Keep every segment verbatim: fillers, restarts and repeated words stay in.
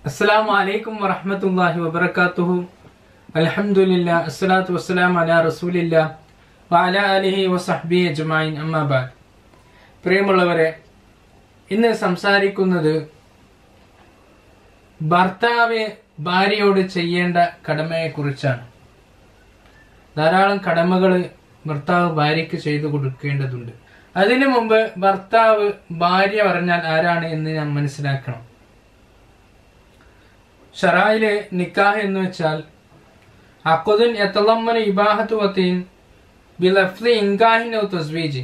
അസ്സലാമു അലൈക്കും വറഹ്മത്തുള്ളാഹി വബറകാതുഹു. അൽഹംദുലില്ലാ അസ്സലാത്തു വസ്സലാമു അലാ റസൂലില്ലാ വഅലാ ആലിഹി വസഹ്ബിഹി അജ്മഈൻ. അമ്മാ ബഅദ്. പ്രിയമുള്ളവരെ, ഇന്ന് സംസാരിക്കുന്നത് ഭർത്താവ് ഭാര്യയോട് ചെയ്യേണ്ട കടമയെ കുറിച്ചാണ്. ധാരാളം കടമകൾ ഭർത്താവ് ഭാര്യയ്ക്ക് ചെയ്തു കൊടുക്കേണ്ടതുണ്ട്. അതിനു മുമ്പ് ഭർത്താവ് ഭാര്യ പറഞ്ഞാൽ ആരാണ് എന്ന് നാം മനസ്സിലാക്കണം. ഷറായിലെ നിക്കാഹ് എന്ന് വെച്ചാൽ അഖ്ദുൻ യതളമ്മനു ഇബാഹത്തു വതീൻ ബിലഫ്ളി ഇൻകാഹിൻ ഔ തസ്വീജ്.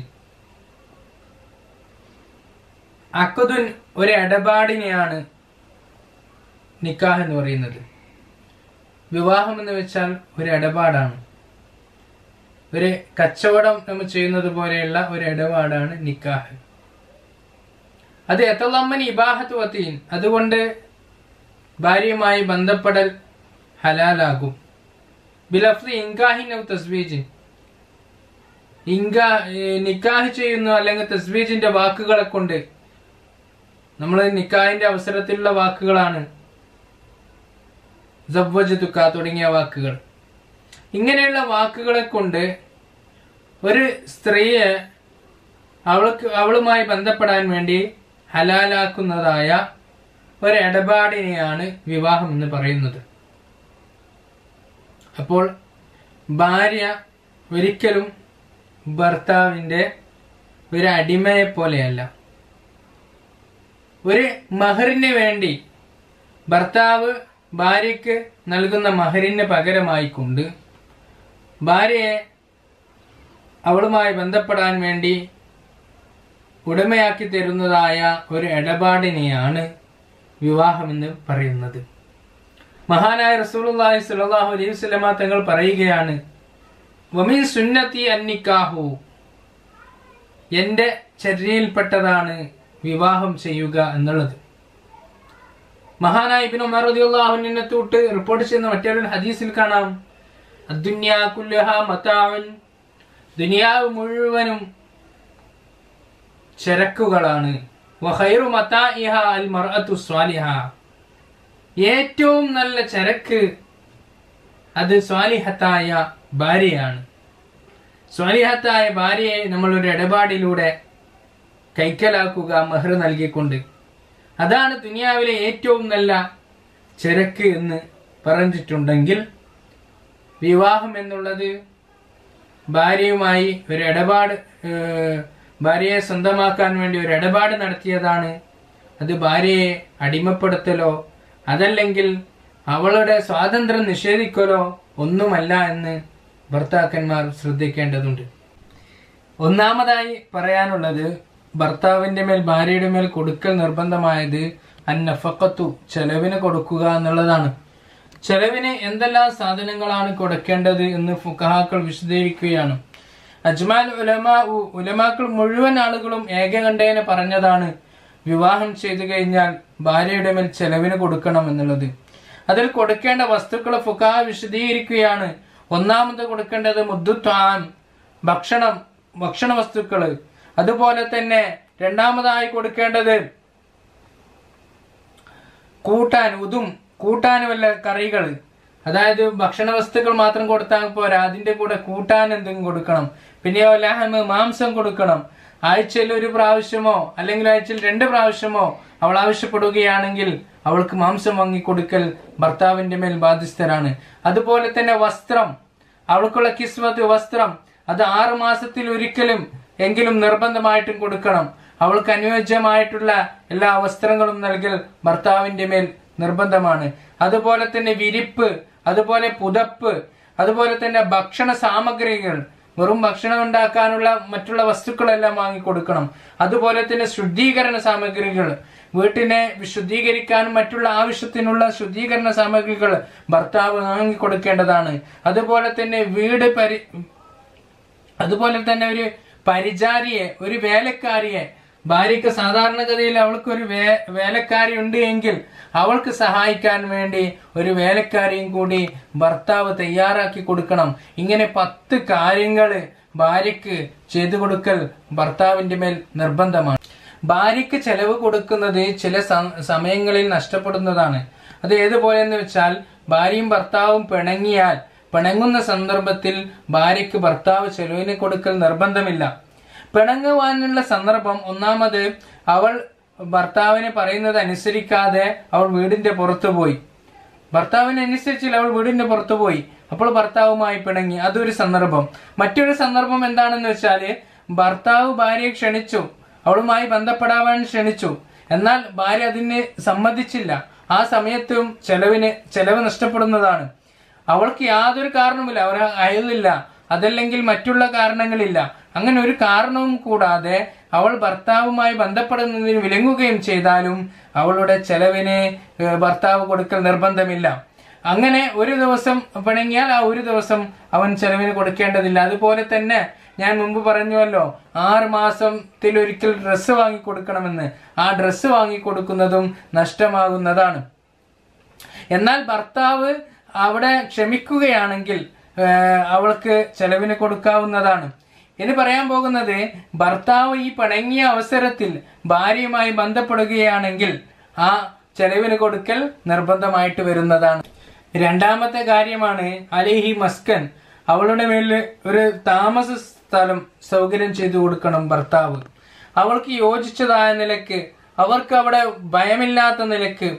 അഖ്ദുൻ ഒരു ഇടപാടിനെയാണ് നിക്കാഹ് എന്ന് പറയുന്നത്. വിവാഹം എന്ന് വെച്ചാൽ ഒരു ഇടപാടാണ്, ഒരു കച്ചവടം നമ്മൾ ചെയ്യുന്നത് പോലെയുള്ള ഒരു ഇടപാടാണ് നിക്കാഹ്. അത് യതളമ്മനു ഇബാഹത്തു വതീൻ, അതുകൊണ്ട് ഭാര്യയുമായി ബന്ധപ്പെടൽ ഹലാലാകും. ബിലഫ്ളി ഇൻകാഹിൻ ഔ തസ്വീജ്, ഇൻകാ നിക്കാഹ് ചെയ്യുന്നു അല്ലെങ്കിൽ തസ്വീജിന്റെ വാക്കുകളെ കൊണ്ട്, നമ്മൾ നിക്കാഹിന്റെ അവസരത്തിലുള്ള വാക്കുകളാണ് സവ്വജതുക തുടങ്ങിയ വാക്കുകൾ. ഇങ്ങനെയുള്ള വാക്കുകളെ കൊണ്ട് ഒരു സ്ത്രീയെ അവൾക്ക് അവളുമായി ബന്ധപ്പെടാൻ വേണ്ടി ഹലാലാക്കുന്നതായ ഒരു ഇടപാടിനെയാണ് വിവാഹം എന്ന് പറയുന്നത്. അപ്പോൾ ഭാര്യ ഒരിക്കലും ഭർത്താവിന്റെ ഒരു അടിമയെ പോലെയല്ല. ഒരു മഹറിന് വേണ്ടി ഭർത്താവ് ഭാര്യയ്ക്ക് നൽകുന്ന മഹറിന് പകരമായിക്കൊണ്ട് ഭാര്യയെ അവളുമായി ബന്ധപ്പെടാൻ വേണ്ടി ഉടമയാക്കി തരുന്നതായ ഒരു ഇടപാടിനെയാണ് വിവാഹമെന്ന് പറയുന്നത്. മഹാനായ റസൂലുള്ളാഹി സ്വല്ലല്ലാഹു അലൈഹി വസല്ലമ തങ്ങൾ പറയുകയാണ്, വമിൻ സുന്നത്തി അന്നിക്കാഹു, എന്റെ ചര്യയിൽപ്പെട്ടതാണ് വിവാഹം ചെയ്യുക എന്നുള്ളത്. മഹാനായ ഇബ്നു ഉമർ റളിയല്ലാഹു അൻഹു തൊട്ട് റിപ്പോർട്ട് ചെയ്യുന്ന മറ്റൊരു ഹദീസിൽ കാണാം, അദ്ദുനിയാ കുല്ലുഹാ മതാഉൻ, ദുനിയാവ് മുഴുവനും ചരക്കുകളാണ്. വഖൈറു മതാഇഹ അൽ മർഅതു സ്വാലിഹ, ഏറ്റവും നല്ല ചരക്ക് അത് സ്വാലിഹത്തായ ഭാര്യയാണ്. സ്വാലിഹത്തായ ഭാര്യയെ നമ്മൾ ഒരു ഇടപാടിലൂടെ കൈക്കലാക്കുക മഹർ നൽകിക്കൊണ്ട്, അതാണ് ദുനിയാവിലെ ഏറ്റവും നല്ല ചരക്ക് എന്ന് പറഞ്ഞിട്ടുണ്ടെങ്കിൽ, വിവാഹം എന്നുള്ളത് ഭാര്യയുമായി ഒരു ഇടപാട്, ഭാര്യയെ സ്വന്തമാക്കാൻ വേണ്ടി ഒരു ഇടപാട് നടത്തിയതാണ്. അത് ഭാര്യയെ അടിമപ്പെടുത്തലോ അതല്ലെങ്കിൽ അവളുടെ സ്വാതന്ത്ര്യം നിഷേധിക്കലോ ഒന്നുമല്ല എന്ന് ഭർത്താക്കന്മാർ ശ്രദ്ധിക്കേണ്ടതുണ്ട്. ഒന്നാമതായി പറയാനുള്ളത്, ഭർത്താവിന്റെ മേൽ ഭാര്യയുടെ മേൽ കൊടുക്കൽ നിർബന്ധമായത് അന്നഫഖത്തു, ചെലവിന് കൊടുക്കുക എന്നുള്ളതാണ്. ചെലവിന് എന്തെല്ലാം സാധനങ്ങളാണ് കൊടുക്കേണ്ടത് എന്ന് ഫുഖഹാക്കൾ വിശദീകരിക്കുകയാണ്. അജ്മാൽ ഉലമാ, ഉലമാക്കൾ മുഴുവൻ ആളുകളും ഏകകണ്ഠേന പറഞ്ഞതാണ് വിവാഹം ചെയ്തു കഴിഞ്ഞാൽ ഭാര്യയുടെ മേൽ ചെലവിന് കൊടുക്കണം എന്നുള്ളത്. അതിൽ കൊടുക്കേണ്ട വസ്തുക്കൾ ഫുഖഹാ വിശദീകരിക്കുകയാണ്. ഒന്നാമത് കൊടുക്കേണ്ടത് മുദ്ദുത്വാൻ, ഭക്ഷണം, ഭക്ഷണ വസ്തുക്കള്. അതുപോലെ തന്നെ രണ്ടാമതായി കൊടുക്കേണ്ടത് കൂട്ടാൻ, ഉതും, കൂട്ടാൻ വല്ല കറികൾ. അതായത് ഭക്ഷണ വസ്തുക്കൾ മാത്രം കൊടുത്താൽ പോരാ, അതിന്റെ കൂടെ കൂട്ടാൻ എന്തെങ്കിലും കൊടുക്കണം. പിന്നെയോ ലഹമ്, മാംസം കൊടുക്കണം. ആഴ്ചയിൽ ഒരു പ്രാവശ്യമോ അല്ലെങ്കിൽ ആഴ്ചയിൽ രണ്ട് പ്രാവശ്യമോ അവൾ ആവശ്യപ്പെടുകയാണെങ്കിൽ അവൾക്ക് മാംസം വാങ്ങിക്കൊടുക്കൽ ഭർത്താവിന്റെ മേൽ ബാധ്യസ്ഥരാണ്. അതുപോലെ തന്നെ വസ്ത്രം, അവൾക്കുള്ള കിസ്വത്ത്, വസ്ത്രം, അത് ആറു മാസത്തിൽ ഒരിക്കലും എങ്കിലും നിർബന്ധമായിട്ടും കൊടുക്കണം. അവൾക്ക് അനുയോജ്യമായിട്ടുള്ള എല്ലാ വസ്ത്രങ്ങളും നൽകൽ ഭർത്താവിന്റെ മേൽ നിർബന്ധമാണ്. അതുപോലെ തന്നെ വിരിപ്പ്, അതുപോലെ പുതപ്പ്, അതുപോലെ തന്നെ ഭക്ഷണ സാമഗ്രികൾ, വെറും ഭക്ഷണം ഉണ്ടാക്കാനുള്ള മറ്റുള്ള വസ്തുക്കളെല്ലാം വാങ്ങിക്കൊടുക്കണം. അതുപോലെ തന്നെ ശുദ്ധീകരണ സാമഗ്രികൾ, വീട്ടിനെ ശുദ്ധീകരിക്കാനും മറ്റുള്ള ആവശ്യത്തിനുള്ള ശുദ്ധീകരണ സാമഗ്രികൾ ഭർത്താവ് വാങ്ങിക്കൊടുക്കേണ്ടതാണ്. അതുപോലെ തന്നെ വീട് പരി അതുപോലെ തന്നെ ഒരു പരിചാരിയെ, ഒരു വേലക്കാരിയെ, ഭാര്യക്ക് സാധാരണഗതിയിൽ അവൾക്ക് ഒരു വേ വേലക്കാരി ഉണ്ട് എങ്കിൽ അവൾക്ക് സഹായിക്കാൻ വേണ്ടി ഒരു വേലക്കാരിയും കൂടി ഭർത്താവ് തയ്യാറാക്കി കൊടുക്കണം. ഇങ്ങനെ പത്ത് കാര്യങ്ങൾ ഭാര്യക്ക് ചെയ്തു കൊടുക്കൽ ഭർത്താവിന്റെ മേൽ നിർബന്ധമാണ്. ഭാര്യയ്ക്ക് ചെലവ് കൊടുക്കുന്നത് ചില സമയങ്ങളിൽ നഷ്ടപ്പെടുന്നതാണ്. അത് ഏതുപോലെയെന്ന് വെച്ചാൽ, ഭാര്യയും ഭർത്താവും പിണങ്ങിയാൽ പിണങ്ങുന്ന സന്ദർഭത്തിൽ ഭാര്യയ്ക്ക് ഭർത്താവ് ചെലവിന് കൊടുക്കൽ നിർബന്ധമില്ല. പിണങ്ങുവാനുള്ള സന്ദർഭം, ഒന്നാമത് അവൾ ഭർത്താവിനെ പറയുന്നത് അനുസരിക്കാതെ അവൾ വീടിന്റെ പുറത്തു പോയി, ഭർത്താവിനെ അനുസരിച്ചില്ല, അവൾ വീടിന്റെ പുറത്തു പോയി, അപ്പോൾ ഭർത്താവുമായി പിണങ്ങി, അതൊരു സന്ദർഭം. മറ്റൊരു സന്ദർഭം എന്താണെന്ന് വെച്ചാല്, ഭർത്താവ് ഭാര്യയെ ക്ഷണിച്ചു, അവളുമായി ബന്ധപ്പെടാൻ ക്ഷണിച്ചു, എന്നാൽ ഭാര്യ അതിന് സമ്മതിച്ചില്ല. ആ സമയത്തും ചെലവിന് ചെലവ് നഷ്ടപ്പെടുന്നതാണ്. അവൾക്ക് യാതൊരു കാരണവുമില്ല, അവർ അയലില്ല, അതല്ലെങ്കിൽ മറ്റുള്ള കാരണങ്ങളില്ല, അങ്ങനെ ഒരു കാരണവും കൂടാതെ അവൾ ഭർത്താവുമായി ബന്ധപ്പെടുന്നതിന് വിലങ്ങുകയും ചെയ്താലും അവളുടെ ചെലവിന് ഭർത്താവ് കൊടുക്കൽ നിർബന്ധമില്ല. അങ്ങനെ ഒരു ദിവസം പിണങ്ങിയാൽ ആ ഒരു ദിവസം അവൻ ചെലവിന് കൊടുക്കേണ്ടതില്ല. അതുപോലെ തന്നെ ഞാൻ മുമ്പ് പറഞ്ഞുവല്ലോ, ആറ് മാസത്തിൽ ഒരിക്കൽ ഡ്രസ്സ് വാങ്ങിക്കൊടുക്കണമെന്ന്. ആ ഡ്രസ്സ് വാങ്ങിക്കൊടുക്കുന്നതും നഷ്ടമാകുന്നതാണ്. എന്നാൽ ഭർത്താവ് അവിടെ ക്ഷമിക്കുകയാണെങ്കിൽ അവൾക്ക് ചെലവിന് കൊടുക്കാവുന്നതാണ്. ഇനി പറയാൻ പോകുന്നത്, ഭർത്താവ് ഈ പിണങ്ങിയ അവസരത്തിൽ ഭാര്യയുമായി ബന്ധപ്പെടുകയാണെങ്കിൽ ആ ചെലവിന് കൊടുക്കൽ നിർബന്ധമായിട്ട് വരുന്നതാണ്. രണ്ടാമത്തെ കാര്യമാണ് അലൈഹി മസ്കൻ, അവളുടെ മേലിൽ ഒരു താമസ സ്ഥലം സൗകര്യം ചെയ്തു കൊടുക്കണം ഭർത്താവ്. അവൾക്ക് യോജിച്ചതായ നിലക്ക്, അവർക്ക് അവിടെ ഭയമില്ലാത്ത നിലക്ക്,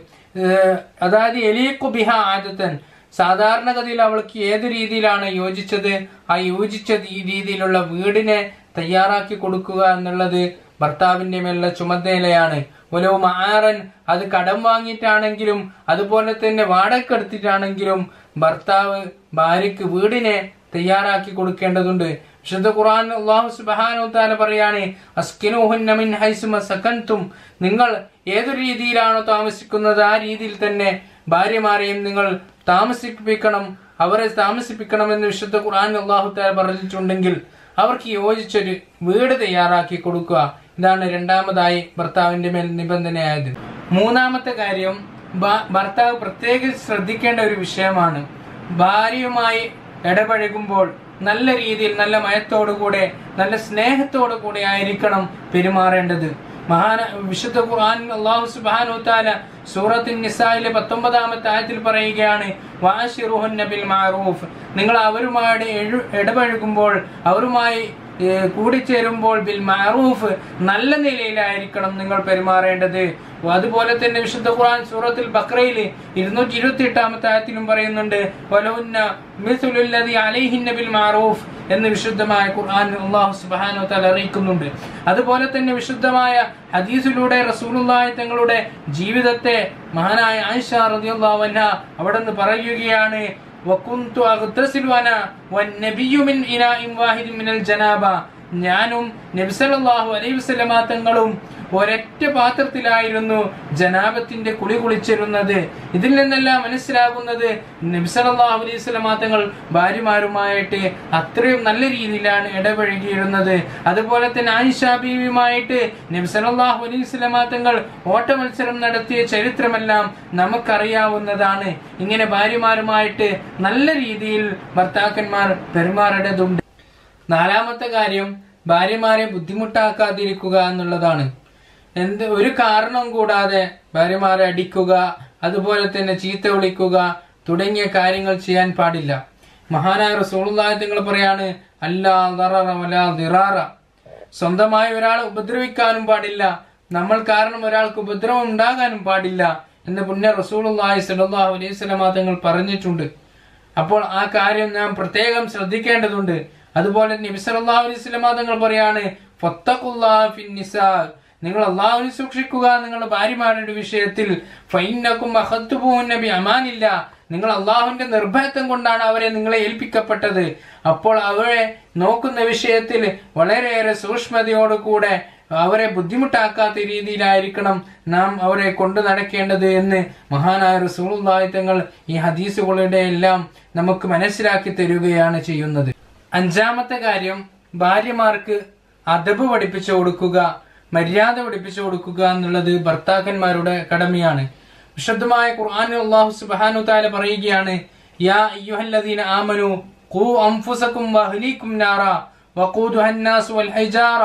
അതായത് എലീഖു ബിഹ ആദത്തൻ, സാധാരണഗതിയിൽ അവൾക്ക് ഏത് രീതിയിലാണ് യോജിച്ചത് ആ യോജിച്ച രീതിയിലുള്ള വീടിനെ തയ്യാറാക്കി കൊടുക്കുക എന്നുള്ളത് ഭർത്താവിന്റെ മേലുള്ള ചുമതലയാണ്. ഓരോ മആറൻ, അത് കടം വാങ്ങിയിട്ടാണെങ്കിലും അതുപോലെ തന്നെ വാടക എടുത്തിട്ടാണെങ്കിലും ഭർത്താവ് ഭാര്യക്ക് വീടിനെ തയ്യാറാക്കി കൊടുക്കേണ്ടതുണ്ട്. വിശുദ്ധ ഖുർആൻ അല്ലാഹു സുബ്ഹാനഹു വ തആല പറയാണ്, അസ്കിനൂഹുന്ന മിൻ ഹൈസു സകൻതും, നിങ്ങൾ ഏതൊരു രീതിയിലാണോ താമസിക്കുന്നത് ആ രീതിയിൽ തന്നെ ഭാര്യമാരെയും നിങ്ങൾ താമസിപ്പിക്കണം, അവരെ താമസിപ്പിക്കണമെന്ന് വിശുദ്ധ ഖുർആൻ അല്ലാഹു തആല പറഞ്ഞിട്ടുണ്ടെങ്കിൽ അവർക്ക് യോജിച്ചൊരു വീട് തയ്യാറാക്കി കൊടുക്കുക. ഇതാണ് രണ്ടാമതായി ഭർത്താവിന്റെ മേൽ നിബന്ധനയായത്. മൂന്നാമത്തെ കാര്യം, ഭർത്താവ് പ്രത്യേകിച്ച് ശ്രദ്ധിക്കേണ്ട ഒരു വിഷയമാണ്. ഭാര്യയുമായി ഇടപഴകുമ്പോൾ നല്ല രീതിയിൽ, നല്ല മയത്തോടുകൂടെ, നല്ല സ്നേഹത്തോടു കൂടെ ആയിരിക്കണം പെരുമാറേണ്ടത്. മഹാന വിശുദ്ധ ഖുർആൻ അല്ലാഹു സുബ്ഹാനഹു വ തആല സൂറത്തുൻ നിസായിലെ പത്തൊമ്പതാമത്തെ ആയത്തിൽ പറയുകയാണ്, വഅശിറുഹുന്ന ബിൽ മഅറൂഫ്, നിങ്ങൾ അവരുമായി ഇടപഴകുമ്പോൾ, അവരുമായി കൂടിച്ചേരുമ്പോൾ ബിൽ മഅറൂഫ്, നല്ല നിലയിലായിരിക്കണം നിങ്ങൾ പെരുമാറേണ്ടത്. അതുപോലെ തന്നെ വിശുദ്ധ ഖുർആൻ സൂറത്തുൽ ബഖറയിൽ ഇരുന്നൂറ്റി ഇരുപത്തി എട്ടാമത്തെ ആയത്തിലും പറയുന്നുണ്ട്, വലഹുന്ന മിസ്ലുല്ലദി അലൈഹിന്ന ബിൽ മഅറൂഫ് എന്ന് വിശുദ്ധമായ ഖുർആൻ അല്ലാഹു സുബ്ഹാനഹു വ തആല അറിയിക്കുന്നുണ്ട്. അതുപോലെ തന്നെ വിശുദ്ധമായ ഹദീസിലൂടെ റസൂലുള്ളാഹി തങ്ങളുടെ ജീവിതത്തെ മഹാനായ ആയിഷ റളിയല്ലാഹു അൻഹ അവിടുന്ന് പറയുകയാണ്, വകുന്തു അഗ്തസിലു അന വന്നബിയ്യു മിൻ ഇനാഇൻ വാഹിദിൻ മിനൽ ജനാബ, ഞാനും നബി സല്ലല്ലാഹു അലൈഹി വസല്ലമ തങ്ങളും ഒരൊറ്റ പാത്രത്തിലായിരുന്നു ജനാബത്തിന്റെ കുളി കുളിച്ചിരുന്നത്. ഇതിൽ നിന്നെല്ലാം മനസ്സിലാകുന്നത് നബി സല്ലല്ലാഹു അലൈഹി വസല്ലമ തങ്ങൾ ഭാര്യമാരുമായിട്ട് അത്രയും നല്ല രീതിയിലാണ് ഇടപഴകിയിരുന്നത്. അതുപോലെ തന്നെ ആയിഷ ബീവിയുമായിട്ട് നബി സല്ലല്ലാഹു അലൈഹി വസല്ലമ തങ്ങൾ ഓട്ട മത്സരം നടത്തിയ ചരിത്രമെല്ലാം നമുക്കറിയാവുന്നതാണ്. ഇങ്ങനെ ഭാര്യമാരുമായിട്ട് നല്ല രീതിയിൽ ഭർത്താക്കന്മാർ പെരുമാറേണ്ടതുണ്ട്. നാലാമത്തെ കാര്യം, ഭാര്യമാരെ ബുദ്ധിമുട്ടാക്കാതിരിക്കുക എന്നുള്ളതാണ്. എന്ത് ഒരു കാരണം കൂടാതെ ഭാര്യമാരെ അടിക്കുക, അതുപോലെ തന്നെ ചീത്ത വിളിക്കുക തുടങ്ങിയ കാര്യങ്ങൾ ചെയ്യാൻ പാടില്ല. മഹാനായ റസൂലുള്ളാഹി തങ്ങൾ പറയാണ്, അല്ലാ ദററ വലാ ദിറാറ, സ്വന്തമായി ഒരാളെ ഉപദ്രവിക്കാനും പാടില്ല, നമ്മൾ കാരണം ഒരാൾക്ക് ഉപദ്രവം ഉണ്ടാകാനും പാടില്ല എന്ന് പുണ്യ റസൂലുള്ളാഹി സ്വല്ലല്ലാഹു അലൈഹി വസല്ലമ തങ്ങൾ പറഞ്ഞിട്ടുണ്ട്. അപ്പോൾ ആ കാര്യം നാം പ്രത്യേകം ശ്രദ്ധിക്കേണ്ടതുണ്ട്. അതുപോലെ നബി സല്ലല്ലാഹു അലൈഹി വസല്ലമ തങ്ങൾ പറയാണ്, ഫത്തഖുല്ലാഹ ഫിന്നിസാ, നിങ്ങൾ അല്ലാഹുവിനെ സൂക്ഷിക്കുക നിങ്ങളുടെ ഭാര്യമാരുടെ വിഷയത്തിൽ. ഫഇന്നകും അഖദ്തുബൂന ബിഅമാനില്ല, നിങ്ങൾ അല്ലാഹുവിന്റെ നിർഭയത്വം കൊണ്ടാണ് അവരെ നിങ്ങളെ ഏൽപ്പിക്കപ്പെട്ടത്. അപ്പോൾ അവരെ നോക്കുന്ന വിഷയത്തിൽ വളരെയേറെ സൂക്ഷ്മതയോടുകൂടെ അവരെ ബുദ്ധിമുട്ടാക്കാത്ത രീതിയിലായിരിക്കണം നാം അവരെ കൊണ്ടു നടക്കേണ്ടത് എന്ന് മഹാനായ റസൂലുള്ളാഹി തങ്ങൾ ഈ ഹദീസുകളുടെ എല്ലാം നമുക്ക് മനസ്സിലാക്കി തരികയാണ് ചെയ്യുന്നത്. അഞ്ചാമത്തെ കാര്യം, ഭാര്യമാർക്ക് അദബ് പഠിപ്പിച്ചു കൊടുക്കുക, മര്യാദ പഠിപ്പിച്ചു കൊടുക്കുക എന്നുള്ളത് ഭർത്താക്കന്മാരുടെ കടമയാണ്. വിശുദ്ധമായ ഖുർആനിൽ അല്ലാഹു സുബ്ഹാനഹു തആല പറയുകയാണ്, യാ അയ്യുഹല്ലദീന ആമനു ഖൂ അൻഫുസകും വഅഹ്ലീകും നാറ വഖൂദുഹൻ നാസ് വൽ ഹിജാറ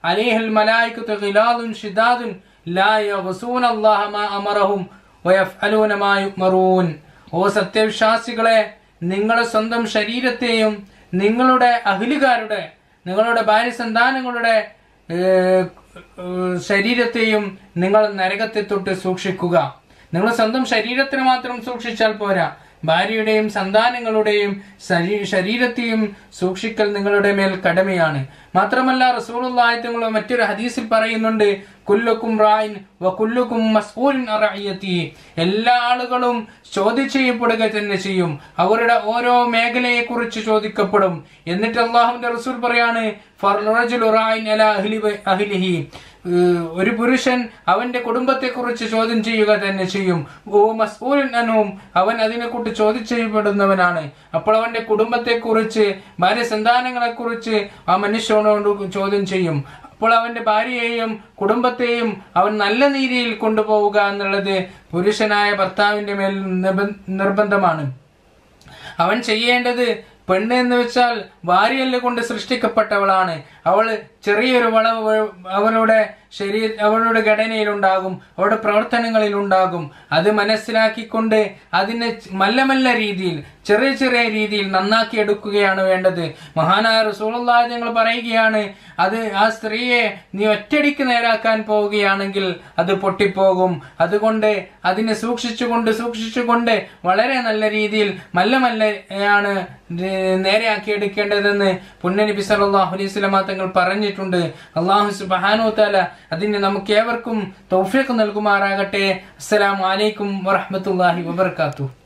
അലൈഹിൽ മലായികത്തു ഗിലാദുൻ ശിദാദുൻ ലാ യഗ്സൂന അല്ലാഹ മാ അമറഹും വയഫ്അലൂന മാ യുമറൂൻ. ഓ സത്യവിശ്വാസികളെ, നിങ്ങളുടെ സ്വന്തം ശരീരത്തെയും നിങ്ങളുടെ അഹ്ലുകാരുടെ, നിങ്ങളുടെ ഭാര്യ സന്താനങ്ങളുടെ ശരീരത്തെയും നിങ്ങൾ നരകത്തെ തൊട്ട് സൂക്ഷിക്കുക. നിങ്ങൾ സ്വന്തം ശരീരത്തിന് മാത്രം സൂക്ഷിച്ചാൽ പോരാ, ഭാര്യയുടെയും സന്താനങ്ങളുടെയും ശരീരത്തെയും സൂക്ഷിക്കൽ നിങ്ങളുടെ മേൽ കടമയാണ്. മാത്രമല്ല റസൂലുള്ളാഹി തങ്ങൾ മറ്റൊരു ഹദീസിൽ പറയുന്നുണ്ട്, കുല്ലുക്കും റായിൻ വ കുല്ലുക്കും മസ്ഊലുൻ അൻ റഅയതി. എല്ലാ ആളുകളും ചോദ്യം ചെയ്യപ്പെടുക തന്നെ ചെയ്യും, അവരുടെ ഓരോ മേഖലയെ കുറിച്ച് ചോദിക്കപ്പെടും. എന്നിട്ട് അല്ലാഹുവിന്റെ റസൂൽ പറയാണ്, ഫർറജുലു റായിൻ അലാ അഹ്ലി അഹ്ലിഹി. ഒരു പുരുഷൻ അവന്റെ കുടുംബത്തെ കുറിച്ച് ചോദ്യം ചെയ്യുക തന്നെ ചെയ്യും. ഓ മസ്ഊലുൻ അൻഹും, അവൻ അതിനെ കുറിച്ച് ചോദ്യം ചെയ്യപ്പെടുന്നവനാണ്. അപ്പോൾ അവന്റെ കുടുംബത്തെ കുറിച്ച്, ഭാര്യ സന്താനങ്ങളെ കുറിച്ച് ആ മനുഷ്യനോട് ചോദ്യം ചെയ്യും. അപ്പോൾ അവന്റെ ഭാര്യയെയും കുടുംബത്തെയും അവൻ നല്ല രീതിയിൽ കൊണ്ടുപോവുക എന്നുള്ളത് പുരുഷനായ ഭർത്താവിന്റെ മേൽ നിർബന്ധമാണ്. അവൻ ചെയ്യേണ്ടത്, പെണ്ണ് എന്ന് വെച്ചാൽ ഭാര്യയല്ല കൊണ്ട് സൃഷ്ടിക്കപ്പെട്ടവളാണ്. അവള് ചെറിയൊരു വളവ് അവളുടെ ശരീര അവളുടെ ഘടനയിലുണ്ടാകും, അവളുടെ പ്രവർത്തനങ്ങളിലുണ്ടാകും. അത് മനസ്സിലാക്കിക്കൊണ്ട് അതിനെ മല്ല മല്ല രീതിയിൽ, ചെറിയ ചെറിയ രീതിയിൽ നന്നാക്കി എടുക്കുകയാണ് വേണ്ടത്. മഹാനായ റസൂലുള്ളാഹി തങ്ങൾ പറയുകയാണ്, അത് ആ സ്ത്രീയെ നീ ഒറ്റടിക്ക് നേരാക്കാൻ പോവുകയാണെങ്കിൽ അത് പൊട്ടിപ്പോകും. അതുകൊണ്ട് അതിനെ സൂക്ഷിച്ചുകൊണ്ട് സൂക്ഷിച്ചുകൊണ്ട് വളരെ നല്ല രീതിയിൽ മല്ല മല്ലയാണ് നേരെയാക്കി എടുക്കേണ്ടതെന്ന് പുണ്യനബി സല്ലല്ലാഹു അലൈഹി വസല്ലം തങ്ങൾ പറഞ്ഞിട്ടുണ്ട്. അല്ലാഹു സുബ്ഹാനഹു വ തആല അതിന് നമുക്ക് ഏവർക്കും തൗഫീഖ് നൽകുമാറാകട്ടെ. അസ്സലാമു അലൈക്കും വറഹ്മത്തുള്ളാഹി വബറകാതുഹു.